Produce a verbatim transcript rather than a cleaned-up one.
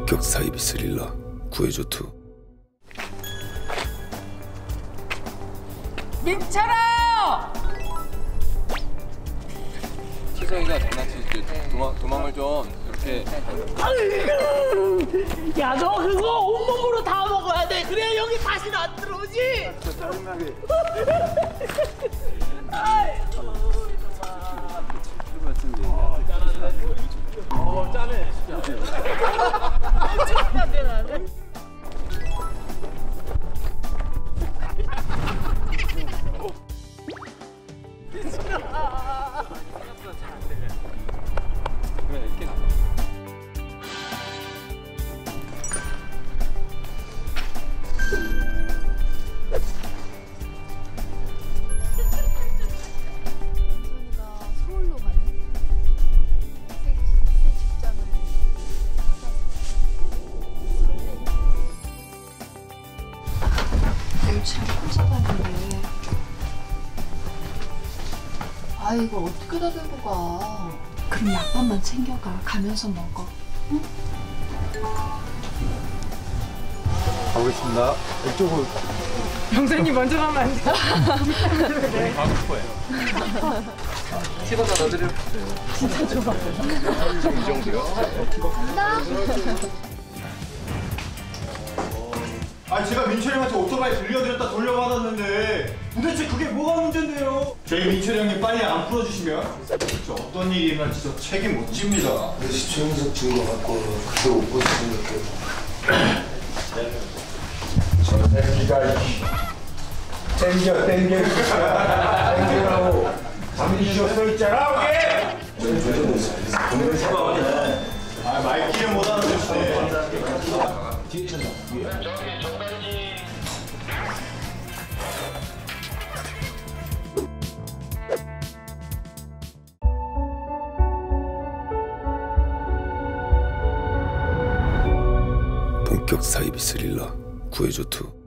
본격 사이비 스릴러 구해줘 투. 민철아! 희성이가 장난칠 때 도망, 도망을 좀 이렇게. 야, 너 그거 온몸으로 다 먹어야 돼. 그래야 여기 다시는 안 들어오지. 짜증나게. 어, 짜네 진짜. 그래, 이렇게 나. 민선이가 서울로 가는 새, 새 직장을 찾아서 며칠 혼자가는데 아 이걸 어떻게 다 들고 가. 그럼 약밥만 챙겨가. 가면서 먹어. 응? 가보겠습니다. 이쪽으로. 영선이 먼저 가면 안 돼. 우리 가고 싶어요. 티바나 넣어드려. 진짜 좋아. 이 정도요? 간다. 아 제가 민철 형한테 오토바이 빌려드렸다 돌려받았는데 도대체 그게 뭐가 문제인데요? 저희 민철 형님 빨리 안 풀어주시면 진짜 어떤 일이 일어날지 저 책임 못 집니다. 시청석 증거 갖고 그때 못 보시는 저 새끼가 땡겨 땡겨 땡겨라고 잠시 써있잖아 오케이? 아 말귀를 못 알아듣시네. 본격 사이비 스릴러 구해줘 투.